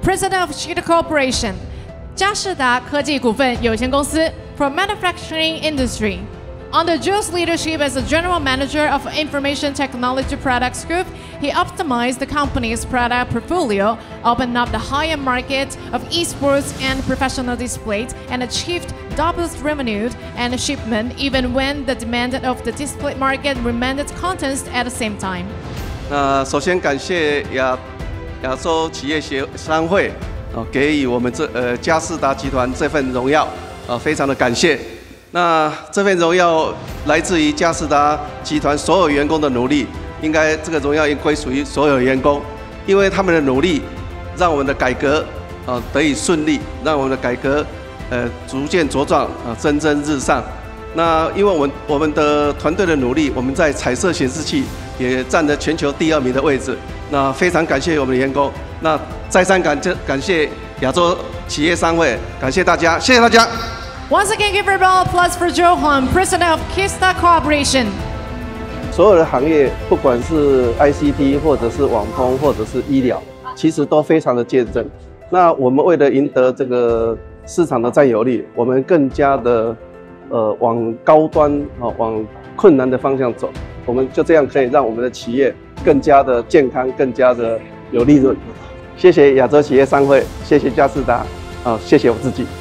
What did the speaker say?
President of Qisda Corporation, 嘉士达科技股份有限公司 for manufacturing industry. Under Joe's leadership as the General Manager of Information Technology Products Group, he optimized the company's product portfolio, opened up the high-end market of esports and professional displays, and achieved double revenue and shipment even when the demand of the display market remained constant at the same time. 首先感谢亚洲企业商会给予我们嘉士达集团这份荣耀非常的感谢。那这份荣耀来自于嘉士达集团所有员工的努力，应该这个荣耀应归属于所有员工，因为他们的努力，让我们的改革得以顺利，让我们的改革逐渐茁壮蒸蒸日上。那因为我们的团队的努力，我们在彩色显示器也占了全球第2名的位置。那非常感谢我们的员工，那再三感谢亚洲企业商会，感谢大家，谢谢大家。 Once again, give a round of applause for Joe Huang, President of Qisda Corporation. 所有的行业，不管是 ICT 或者是网通或者是医疗，其实都非常的竞争。那我们为了赢得这个市场的占有率，我们更加的往高端往困难的方向走。我们就这样可以让我们的企业更加的健康，更加的有利润。谢谢亚洲企业商会，谢谢嘉士达，谢谢我自己。